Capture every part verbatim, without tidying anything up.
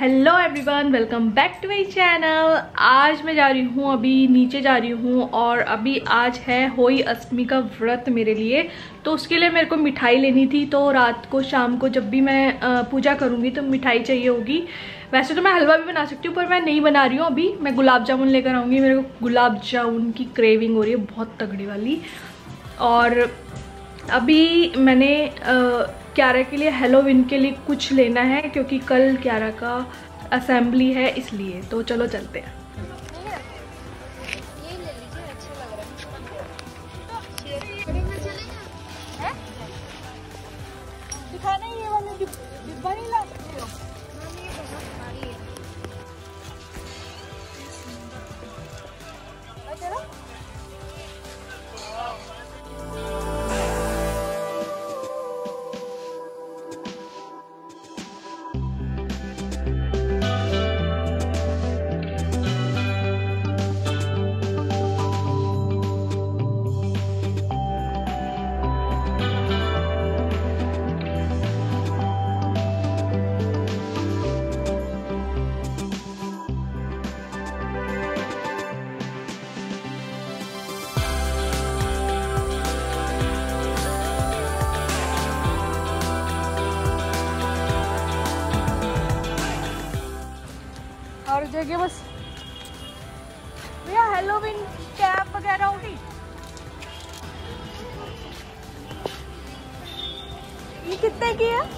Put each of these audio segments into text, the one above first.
Hello everyone, welcome back to my channel. आज मैं जा रही हूँ, अभी नीचे जा रही हूँ और अभी आज है होई अष्टमी का व्रत मेरे लिए। तो उसके लिए मेरे को मिठाई लेनी थी। तो रात को शाम को जब भी मैं पूजा करूँगी तो मिठाई चाहिए होगी। वैसे तो मैं हलवा भी बना सकती हूँ पर मैं नहीं बना रही हूँ। अभी मैं गुलाब जामुन लेकर आऊँगी। मेरे को गुलाब जामुन की क्रेविंग हो रही है, बहुत तगड़ी वाली। और अभी मैंने आ, क्यारा के लिए हेलोविन के लिए कुछ लेना है क्योंकि कल क्यारा का असेंबली है, इसलिए। तो चलो चलते हैं। ये ले लीजिए, अच्छा लग रहा है। दिखाना ये वाला डिब्बा नहीं ला सकते हो? ये बहुत भारी है। चलो और जगह बस भैया हेलोविन कैप वगैरह होगी। ये कितने की है?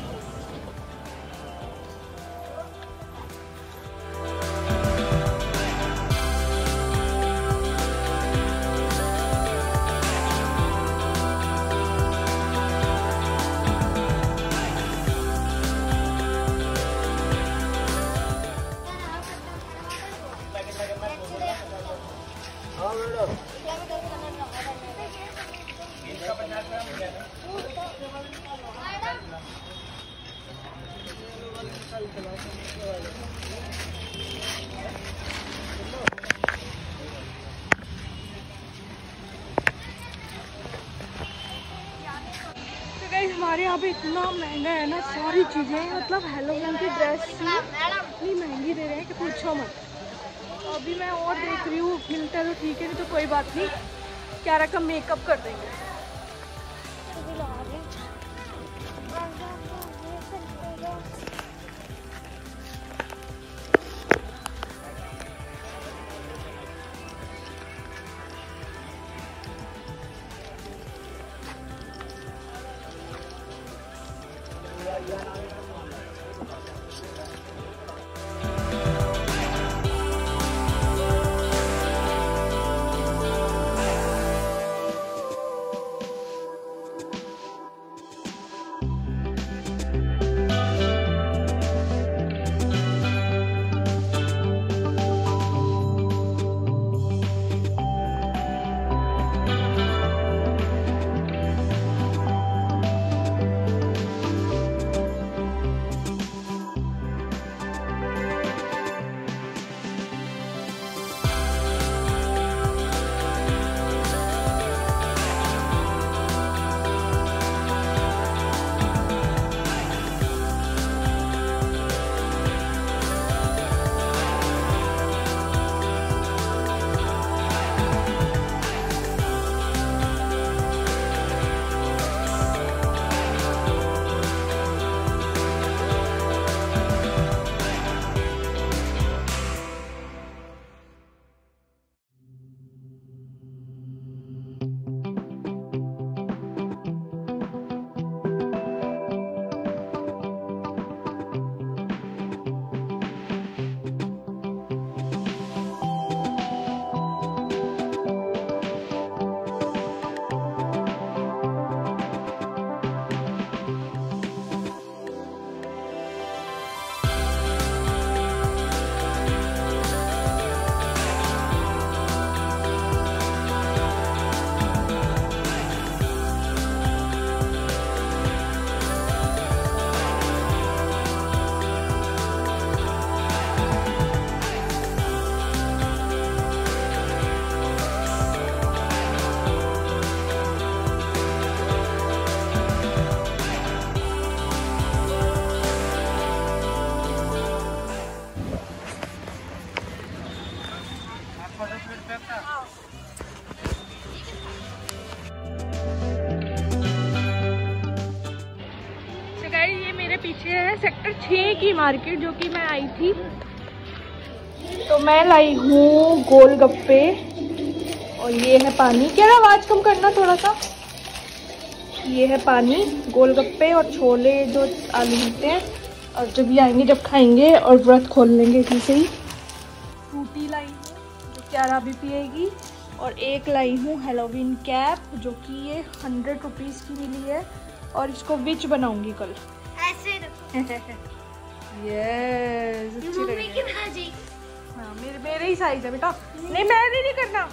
हमारे यहाँ पे इतना महंगा है ना सारी चीज़ें, मतलब हेलोविन की ड्रेस इतनी महंगी दे रहे हैं कि पूछो मत। तो अभी मैं और देख रही हूँ, मिलता है तो ठीक है, नहीं तो कोई बात नहीं, क्यारा का मेकअप कर देंगे। छः की मार्केट जो कि मैं आई थी। तो मैं लाई हूँ गोलगप्पे और ये है पानी। क्या आवाज़ कम करना थोड़ा सा। ये है पानी, गोलगप्पे और छोले जो आलू मिलते हैं, और जब ये आएंगे जब खाएंगे और व्रत खोल लेंगे इसी से ही। फ्रूटी लाई हूँ जो क्यारा भी पिएगी, और एक लाई हूँ हेलोवीन कैप जो कि ये हंड्रेड रुपीज़ की मिली है, और इसको विच बनाऊंगी कल ऐसे। यस मम्मी की भाजी। हाँ मेरे मेरे ही साइज है बेटा। नहीं मैंने नहीं करना।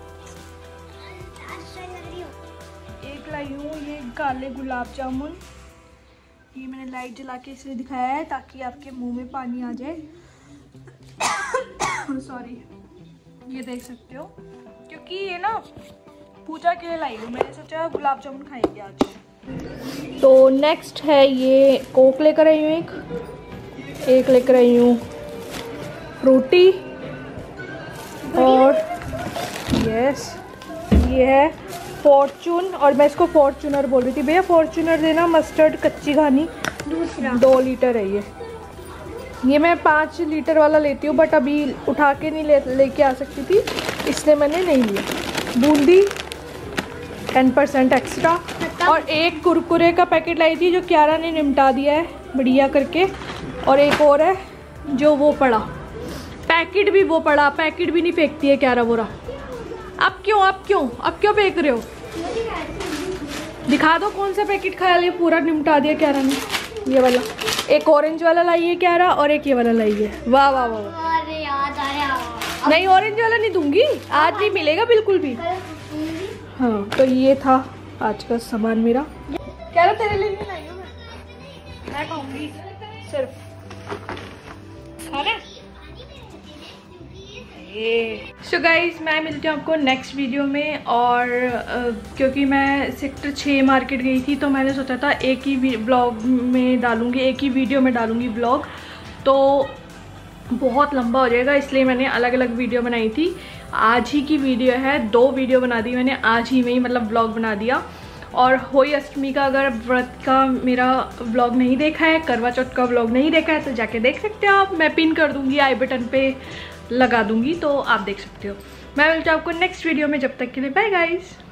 एक लाई हूँ ये काले गुलाब जामुन। ये मैंने लाइट जला के इसलिए दिखाया है ताकि आपके मुंह में पानी आ जाए। सॉरी, ये देख सकते हो, क्योंकि ये ना पूजा के लिए लाई हूँ। मैंने सोचा गुलाब जामुन खाएंगे आज। तो नेक्स्ट है ये कोक लेकर आई हूँ, एक एक लेकर आई हूँ फ्रूटी, और यस ये है फॉर्चून, और मैं इसको फॉर्चूनर बोल रही थी। भैया फॉर्चूनर देना, मस्टर्ड कच्ची घानी दूसरा दो लीटर है ये। ये मैं पाँच लीटर वाला लेती हूँ, बट अभी उठा के नहीं ले लेके आ सकती थी, इसलिए मैंने नहीं लिया। बूंदी टेन परसेंट एक्स्ट्रा, और एक कुरकुरे का पैकेट लाई थी जो क्यारा ने निपटा दिया है बढ़िया करके, और एक और है जो वो पड़ा, पैकेट भी वो पड़ा, पैकेट भी नहीं फेंकती है क्यारा बोरा। अब क्यों अब क्यों अब क्यों फेंक रहे हो? दिखा दो कौन सा पैकेट खाया ले, पूरा निपटा दिया क्यारा ने। ये वाला, एक ऑरेंज वाला लाई है क्यारा, और एक ये वाला लाई है। वाह वाह वाह। अरे याद आया। नहीं ऑरेंज वाला नहीं दूंगी, आज नहीं मिलेगा बिल्कुल भी। हाँ तो ये था आज का सामान मेरा। क्यारा तेरे लिए नहीं लाई हूँ मैं, मैं खाऊंगी सिर्फ। खाना सो गाइज मैं मिलती हूँ आपको नेक्स्ट वीडियो में। और uh, क्योंकि मैं सेक्टर छः मार्केट गई थी तो मैंने सोचा था एक ही ब्लॉग में डालूँगी, एक ही वीडियो में डालूँगी ब्लॉग, तो बहुत लंबा हो जाएगा, इसलिए मैंने अलग अलग वीडियो बनाई थी। आज ही की वीडियो है, दो वीडियो बना दी मैंने आज ही में ही, मतलब ब्लॉग बना दिया। और होली अष्टमी का अगर व्रत का मेरा व्लॉग नहीं देखा है, करवा चौथ का व्लॉग नहीं देखा है, तो जाके देख सकते हो आप। मैं पिन कर दूँगी, आई बटन पे लगा दूंगी, तो आप देख सकते हो। मैं मिलती हूँ आपको नेक्स्ट वीडियो में, जब तक के लिए बाय गाइस।